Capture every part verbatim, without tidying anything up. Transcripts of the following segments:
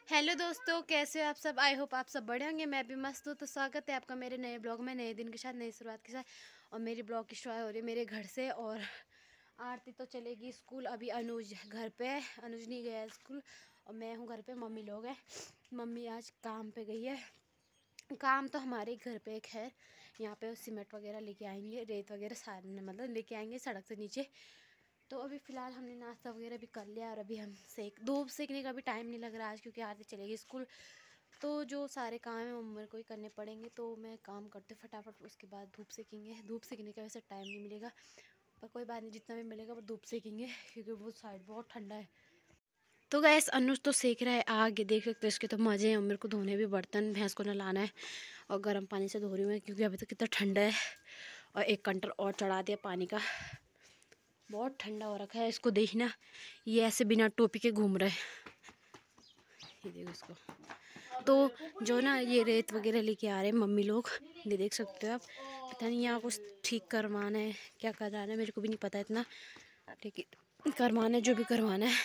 Hello दोस्तों, कैसे हो आप सब। आई होप आप सब बढ़े होंगे। मैं भी मस्त हूँ। तो स्वागत है आपका मेरे नए ब्लॉग में, नए दिन के साथ, नई शुरुआत के साथ। और मेरी ब्लॉग की शुरुआत हो रही है मेरे घर से। और आरती तो चलेगी स्कूल, अभी अनुज घर पे है। अनुज नहीं गया स्कूल और मैं हूँ घर पे। मम्मी लोग हैं। मम्मी आज काम पे गई है। काम तो हमारे घर पे एक है, यहाँ पे सीमेंट वगैरह लेके आएंगे, रेत वगैरह सारे मतलब लेके आएंगे सड़क से नीचे। तो अभी फ़िलहाल हमने नाश्ता वगैरह भी कर लिया और अभी हम सेक धूप सेकने का भी टाइम नहीं लग रहा आज, क्योंकि आरती चलेगी स्कूल। तो जो सारे काम हैं वो मेरे को ही करने पड़ेंगे। तो मैं काम करते फटाफट, उसके बाद धूप सेकेंगे। धूप सेकने का वैसे टाइम नहीं मिलेगा, पर कोई बात नहीं, जितना भी मिलेगा वो धूप सेकेंगे, क्योंकि वो साइड बहुत ठंडा है। तो गैस अनुज तो सेक रहा है आग, देख सकते हो इसके तो मज़े हैं। और मेरे को धोने भी बर्तन, भैंस को नहलाना है और गर्म पानी से धो रही हूँ मैं, क्योंकि अभी तो कितना ठंडा है। और एक कंटर और चढ़ा दिया पानी का, बहुत ठंडा हो रखा है। इसको देखना, ये ऐसे बिना टोपी के घूम रहा है, ये देखो इसको। तो जो ना ये रेत वगैरह लेके आ रहे हैं मम्मी लोग, ये देख सकते हो आप। पता नहीं यहाँ कुछ ठीक करवाना है, क्या करवाना है मेरे को भी नहीं पता इतना, लेकिन करवाना है जो भी करवाना है।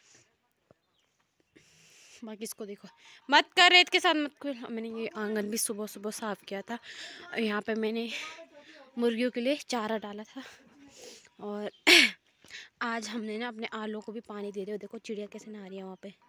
बाकी इसको देखो, मत कर रेत के साथ मत कर। मैंने ये आंगन भी सुबह सुबह साफ़ किया था। यहाँ पे मैंने मुर्गियों के लिए चारा डाला था। और आज हमने ना अपने आलू को भी पानी दे दिया। देखो चिड़िया कैसे नहा रही है वहाँ पे।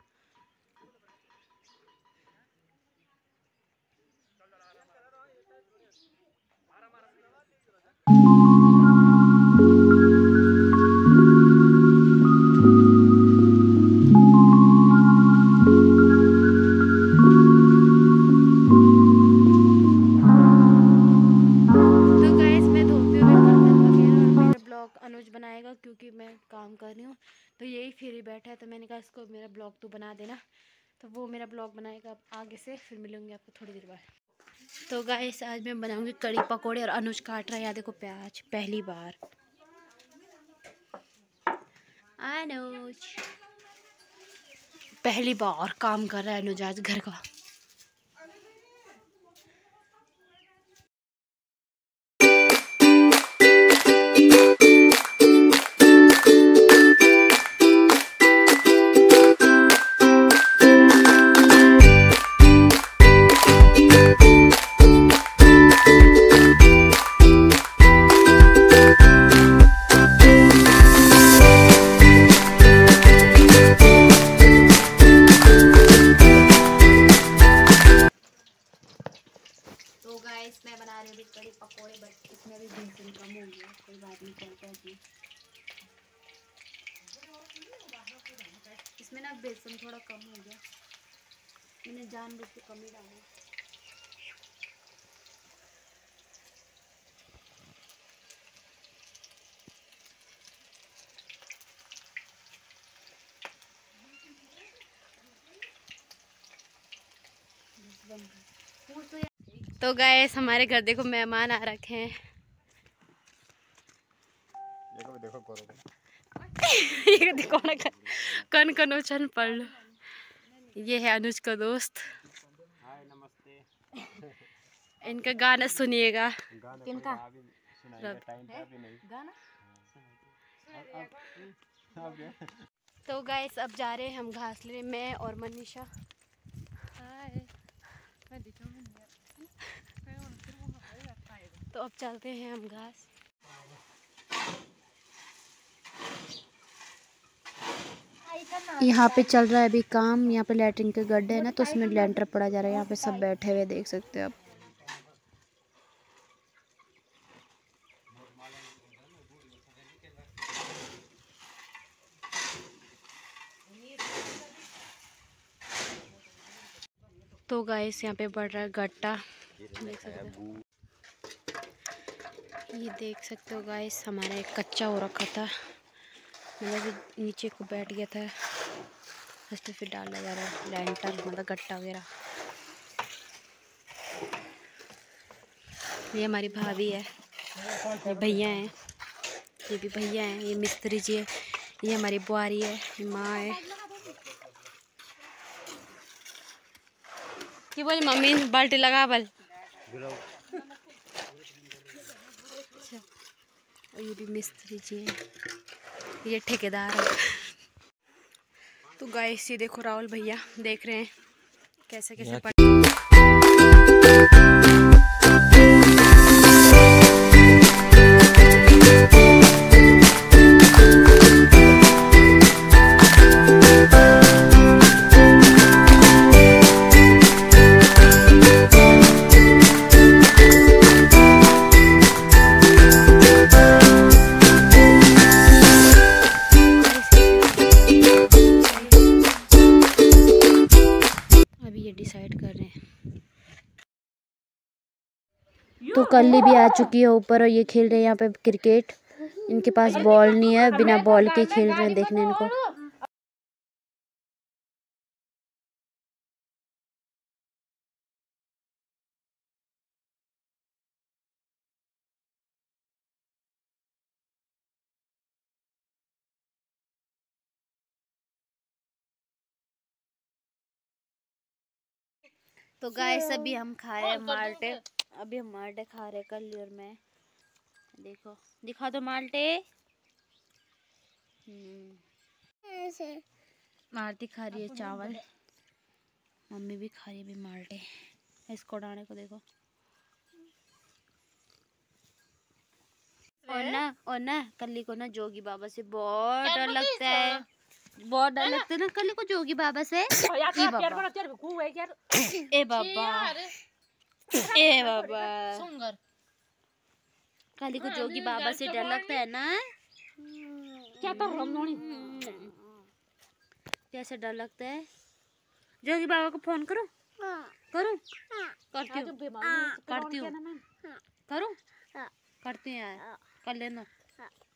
अनुज बनाएगा क्योंकि मैं काम कर रही हूँ, तो यही फ्री बैठा है। तो मैंने कहा इसको मेरा ब्लॉग तो बना देना, तो वो मेरा ब्लॉग बनाएगा आगे से। फिर मिलूंगी आपको थोड़ी देर बाद। तो गाइस आज मैं बनाऊंगी कड़ी पकोड़े और अनुज काट रहा है, यहाँ देखो प्याज पहली बार। अनुज पहली बार काम कर रहा है अनुज आज घर का। तो गाइस मैं बना रही हूँ कड़ी पकोड़े, बट इसमें भी बेसन कम हो गया, कोई बात नहीं, चलता है जी। इसमें ना बेसन थोड़ा कम हो गया, मैंने जानबूझ के कम ही डाला। तो गाइस हमारे घर देखो मेहमान आ रखे हैं। देखो देखो करो ये देखो ना कन कन उछल पड़ लो। ये है अनुज का दोस्त। हाय नमस्ते। इनका गाना सुनिएगा। किनका गाना? तो गाइस अब जा रहे हैं हम घास ले, मैं और मनीषा। तो अब चलते हैं हम घास। यहाँ पे चल रहा है अभी काम। यहाँ पे लैट्रिन के गड्ढे है ना, तो उसमें लेंटर पड़ा जा रहा है। यहाँ पे सब बैठे हुए देख सकते हो आप। तो गाइस यहाँ पे बढ़ रहा है गड्ढा, देख सकते हो। ये देख सकते हो गाइस, हमारा एक कच्चा हो रखा था, मतलब नीचे को बैठ गया था, फर्स्ट फिर डाला जा रहा है लेंटर, मतलब गट्टा वगैरह। ये हमारी भाभी है, ये भैया हैं, ये भी भैया हैं, ये मिस्त्री जी है, ये हमारी बुआरी है, ये माँ है। ये बोली मम्मी बाल्टी लगा बल। अच्छा, और ये भी मिस्त्री जी है, ये ठेकेदार है। तो गाइस ये देखो राहुल भैया देख रहे हैं कैसे कैसे पढ़ डिसाइड कर रहे हैं। तो कल्ली भी आ चुकी है ऊपर और ये खेल रहे हैं यहाँ पे क्रिकेट। इनके पास बॉल नहीं है, बिना बॉल के खेल रहे हैं, देखने इनको। तो गाइस अभी हम खाए माल्टे, अभी हम माल्टे खा रहे कल्ली और मैं। देखो दिखा दो माल्टे। आरती खा रही है चावल, मम्मी भी खा रही है अभी माल्टे। इसको डाने को देखो। और ना और ना कल्ली को ना जोगी बाबा से बहुत डर लगता है, बहुत डर लगता है ना कल्ली को जोगी बाबा से। ए बाबा ए बाबा ए बाबा कल्ली को जोगी बाबा से डर लगता है ना। क्या कर कैसे डर लगता है? जोगी बाबा को फोन करो। करूं? करती हूँ करती हूँ करूं करती हूँ यार, कर लेना।